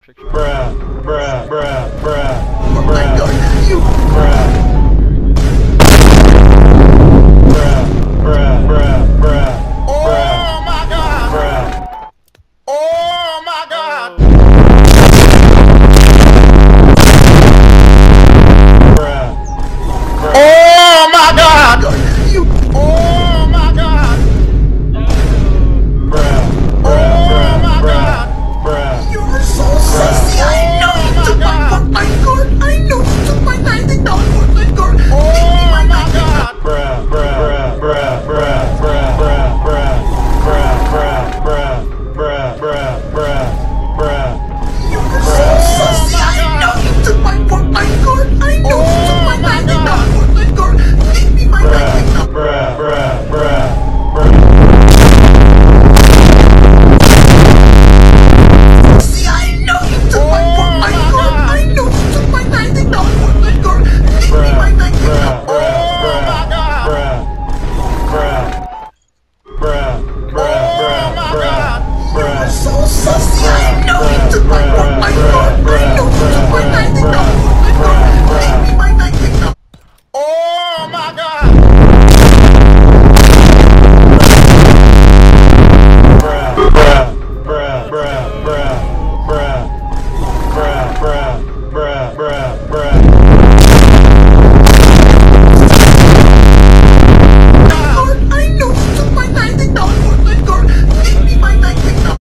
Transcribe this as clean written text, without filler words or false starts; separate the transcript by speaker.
Speaker 1: Trickshots.
Speaker 2: Bruh, bruh, bruh, bruh,
Speaker 3: Oh my god, you!
Speaker 2: bruh, bruh, bruh, bruh,
Speaker 3: Oh my god!
Speaker 2: bruh.
Speaker 3: Oh my god! Oh my god! You! Oh my god! Oh my god! You're so sassy! I know you took my Fortnite card! I know you took my $90 Fortnite card! Oh my god!
Speaker 2: Bruh, bruh, bruh, bruh, bruh, bruh, bruh, bruh, bruh, bruh, bruh, bruh, bruh.
Speaker 3: You're so sassy! I know you took my Fortnite card! I know you took my $90 Fortnite card! Give me my $90.
Speaker 2: Bruh, bruh, bruh.
Speaker 3: See, I know you took my Fortnite card! I know you took my $90 Fortnite card! Give me my $90. Oh my god! You're so sassy! I know you took my Fortnite card! I know you took my $90 Fortnite card! Give me my $90. Oh my god!